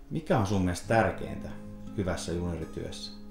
Mikä on sun mielestä tärkeintä hyvässä juniorityössä?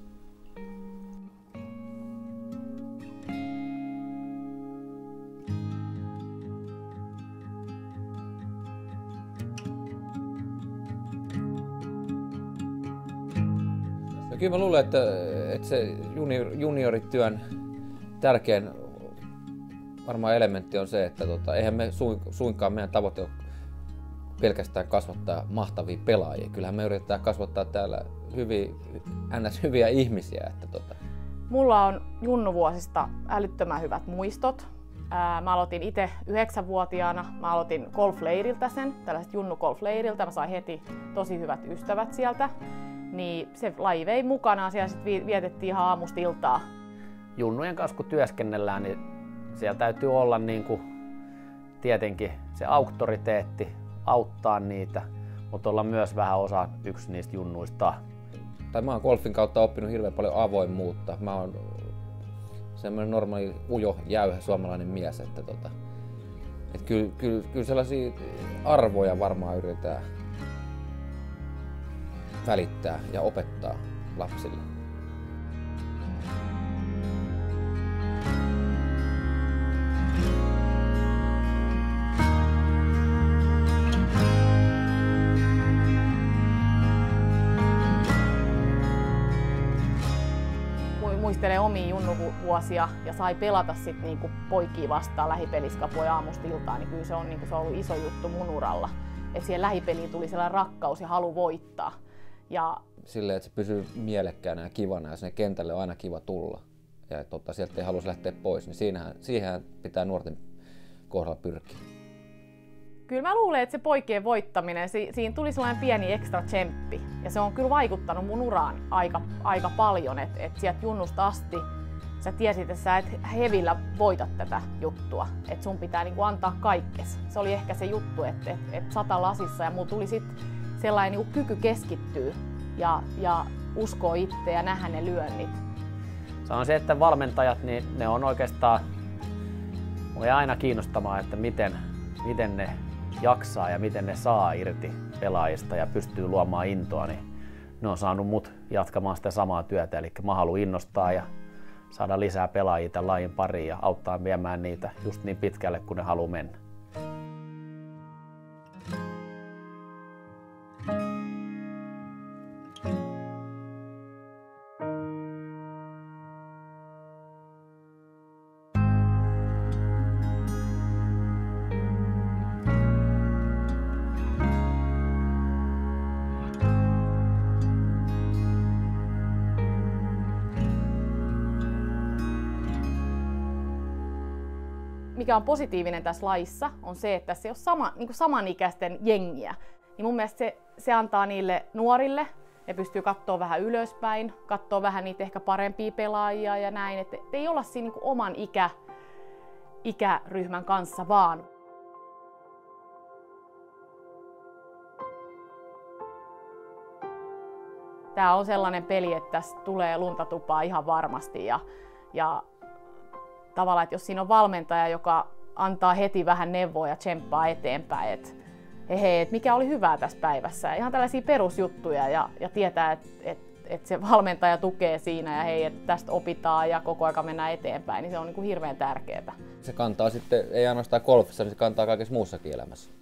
No kyllä mä luulen, että se juniorityön tärkein varmaan elementti on se, että eihän me suinkaan meidän tavoite ole pelkästään kasvattaa mahtavia pelaajia. Kyllähän me yritetään kasvattaa täällä hyviä ihmisiä. Mulla on junnuvuosista älyttömän hyvät muistot. Mä aloitin itse 9-vuotiaana. Mä aloitin golfleiriltä tällaiset junnu-golfleiriltä. Mä sain heti tosi hyvät ystävät sieltä. Niin se laji vei mukanaan. Siellä sitten vietettiin ihan aamusta iltaa. Junnujen kanssa kun työskennellään, niin siellä täytyy olla tietenkin se auktoriteetti, auttaa niitä, mutta olla myös vähän yksi niistä junnuista. Mä oon golfin kautta oppinut hirveän paljon avoimuutta. Mä oon semmoinen normaali, ujo, jäyhä suomalainen mies. Kyllä sellaisia arvoja varmaan yritetään välittää ja opettaa lapsille. Muistelee omia junnuvuosia ja sai pelata sit niinku poikia vastaan lähipeliskapoja aamusta iltaan, niin kyllä se on ollut iso juttu mun uralla. Et siihen lähipeliin tuli sellainen rakkaus ja halu voittaa. Silleen, että se pysyy mielekkäänä ja kivana ja sinne kentälle on aina kiva tulla. Ja sieltä ei halua lähteä pois, niin siihen pitää nuorten kohdalla pyrkiä. Kyllä mä luulen, että se poikien voittaminen, siinä tuli sellainen pieni ekstra tsemppi. Ja se on kyllä vaikuttanut mun uraan aika paljon, että sieltä junnusta asti sä tiesit, että sä et hevillä voita tätä juttua. Että sun pitää antaa kaikkes. Se oli ehkä se juttu, että 100 lasissa ja mulla tuli sitten sellainen kyky keskittyä ja uskoa itse ja nähdä ne lyönnit. Se on se, että valmentajat, niin ne on oikeastaan, mulla ei aina kiinnostamaan, että miten ne jaksaa ja miten ne saa irti pelaajista ja pystyy luomaan intoa, niin ne on saanut mut jatkamaan sitä samaa työtä. Eli mä haluan innostaa ja saada lisää pelaajia tämän lajin pariin ja auttaa viemään niitä just niin pitkälle, kun ne haluaa mennä. Mikä on positiivinen tässä lajissa on se, että se ei ole samanikäisten jengiä. Niin mun mielestä se antaa niille nuorille, ne pystyy katsoa vähän ylöspäin, katsoa vähän niitä ehkä parempia pelaajia ja näin. Että ei olla siinä oman ikäryhmän kanssa vaan. Tää on sellainen peli, että tässä tulee lunta tupaa ihan varmasti ja tavallaan, että jos siinä on valmentaja, joka antaa heti vähän neuvoa ja tsemppaa eteenpäin, että hei, mikä oli hyvää tässä päivässä. Ihan tällaisia perusjuttuja ja tietää, että se valmentaja tukee siinä ja hei, että tästä opitaan ja koko ajan mennään eteenpäin, niin se on hirveän tärkeää. Se kantaa sitten, ei ainoastaan golfissa, niin se kantaa kaikessa muussakin elämässä.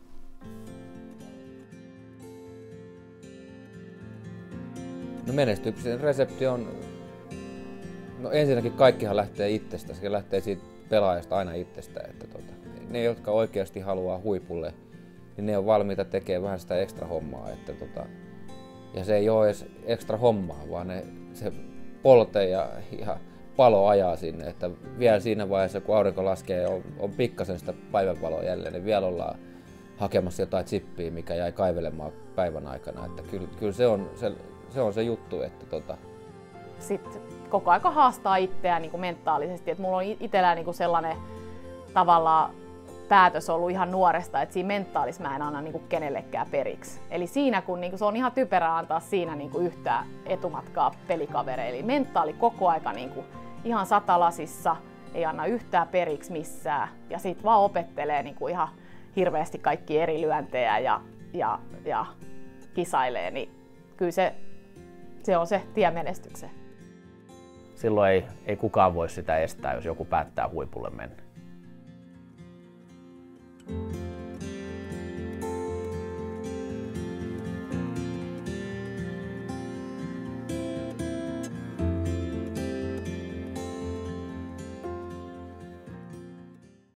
No menestyksen resepti on, no ensinnäkin kaikkihan lähtee itsestä, se lähtee siitä pelaajasta aina itsestä, että ne, jotka oikeasti haluaa huipulle, niin ne on valmiita tekemään vähän sitä ekstra hommaa, ja se ei ole edes ekstra hommaa, vaan se polte ja palo ajaa sinne, että vielä siinä vaiheessa, kun aurinko laskee ja on pikkasen sitä päivänvaloa jälleen, niin vielä ollaan hakemassa jotain chippiä, mikä jäi kaivelemaan päivän aikana, että kyllä se on se juttu, että Sitten koko aika haastaa itseään mentaalisesti, että mulla on itsellään sellainen tavallaan päätös ollut ihan nuoresta, että siinä mentaalissa mä en anna kenellekään periksi. Eli siinä kun se on ihan typerää antaa siinä yhtään etumatkaa pelikavereille. Eli mentaali koko aika ihan 100 lasissa, ei anna yhtään periksi missään ja sit vaan opettelee ihan hirveästi kaikki eri lyöntejä ja kisailee, niin kyllä se on se tie menestykseen. Silloin ei kukaan voi sitä estää, jos joku päättää huipulle mennä.